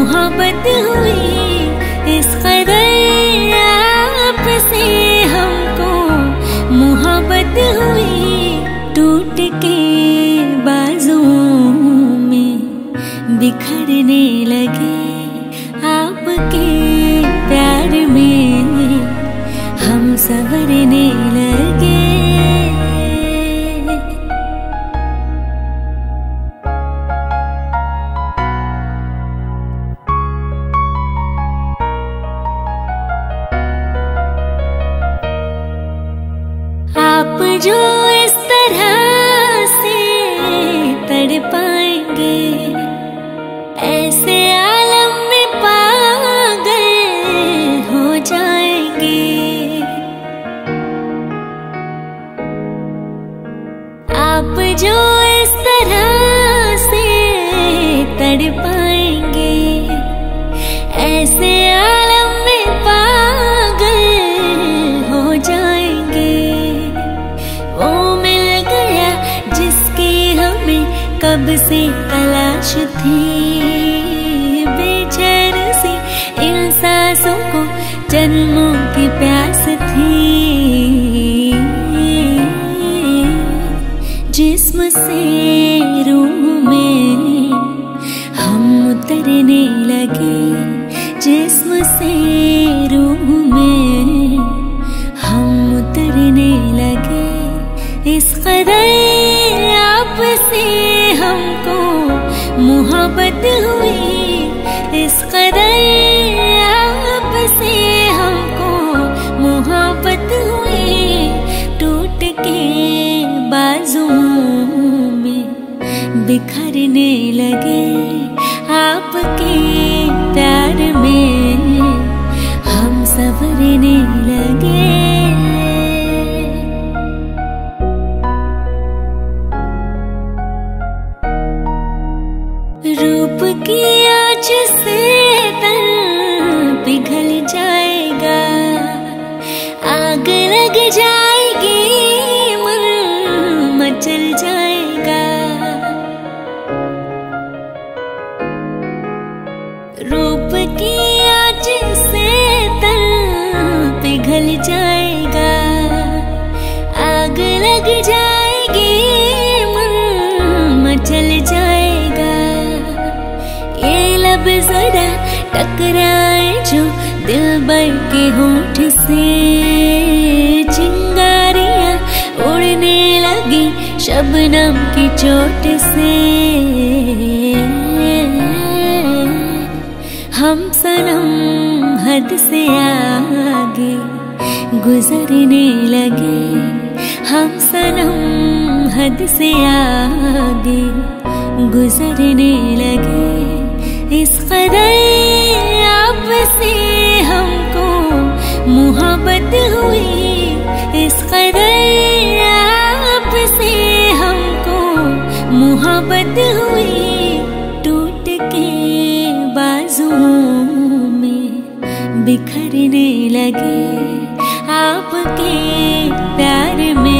मोहब्बत हुई इस कदर आपसे हमको, मोहब्बत हुई टूट के बाजुओं में बिखरने लगे। आपके प्यार में हम संवरने लगे। आप जो इस तरह से तड़पाएंगे, ऐसे आलम में पागल हो जाएंगे। आप जो इस तरह से तड़पाएंगे, ऐसे आलम में पागल हो जाएंगे। वो मिल गया जिसकी हमें कब से तलाश थी, बेचैन सी इन सांसों को जन्मों की प्यास थी। जिस्म से रूह में हम उतरने लगे, जिस्म से रूह में हम उतरने लगे। इस कदर आपसे हमको मोहब्बत हुई, इस कदर आपसे हमको मोहब्बत हुई टूट के बाजुओं में बिखरने लगे। आपके प्यार में हम संवरने लगे। रूप की आँच से तन पिघल जाएगा, आग लग जाएगी, मन मचल जाएगा। रूप की आँच से तन पिघल जाएगा, आग लग जाएगी, मन मचल जाएगा। ये लब जरा टकराए जो दिलबर के होंठ से, चिंगारियां उड़ने लगी शबनम की चोट से। हम सनम हद से आगे गुजरने लगे, हम सनम हद से आगे गुजरने लगे। इस कदर आपसे हमको मोहब्बत हुई, इस कदर आपसे हमको मोहब्बत हुई टूट के बाजुओं में बिखरने लगे। आपके प्यार में